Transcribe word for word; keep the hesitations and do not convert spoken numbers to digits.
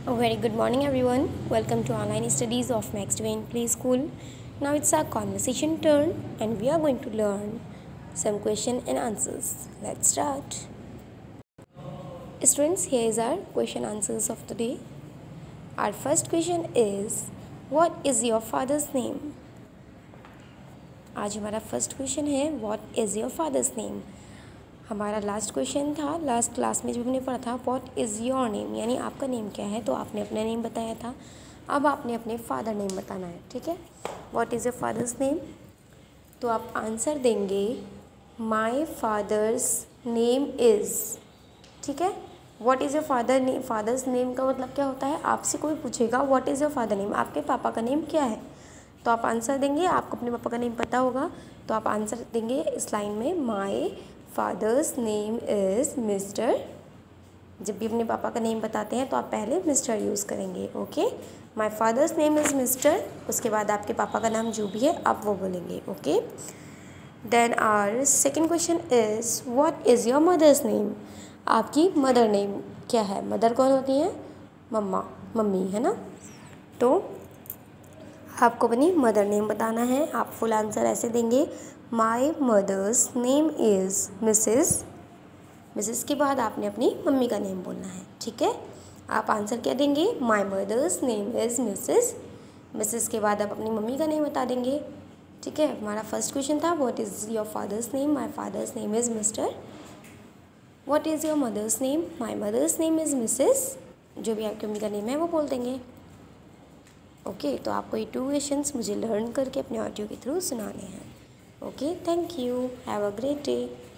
A very good morning, everyone. Welcome to online studies of Max Twain Play School. Now it's our conversation turn, and we are going to learn some question and answers. Let's start. Students, here is our question answers of the day. Our first question is, what is your father's name? आज हमारा first question है, what is your father's name. हमारा last question था, last class में जब हमने पढ़ा था व्हाट इज़ योर नेम, यानी आपका नेम क्या है. तो आपने अपना नेम बताया था, अब आपने अपने फादर नेम बताना है. ठीक है, what is your father's name. तो आप आंसर देंगे माई फादर्स नेम इज़. ठीक है, what is your father name. Father's name का मतलब क्या होता है, आपसे कोई पूछेगा what is your father name, आपके पापा का नेम क्या है, तो आप आंसर देंगे. आपको अपने पापा का नेम पता होगा, तो आप आंसर देंगे इस लाइन में my father's name is Mr. जब भी अपने पापा का नेम बताते हैं तो आप पहले मिस्टर यूज़ करेंगे. Okay, my father's name is Mr. उसके बाद आपके पापा का नाम जो भी है आप वो बोलेंगे. Okay, then our second question is what is your mother's name. आपकी मदर नेम क्या है. मदर कौन होती है, मम्मा, मम्मी है ना. तो आपको अपनी मदर नेम बताना है. आप फुल आंसर ऐसे देंगे my mother's name is Mrs. Mrs के बाद आपने अपनी मम्मी का नेम बोलना है. ठीक है, आप आंसर क्या देंगे, my mother's name is Mrs. Mrs के बाद आप अपनी मम्मी का नेम बता देंगे. ठीक है, हमारा फर्स्ट क्वेश्चन था what is your father's name. My father's name is Mr. What is your mother's name. My mother's name is Mrs. जो भी आपकी मम्मी का नेम है वो बोल देंगे. ओके okay, तो आपको ये टू क्वेश्चंस मुझे लर्न करके अपने ऑडियो के थ्रू सुनाने हैं. Okay, thank you, have a great day.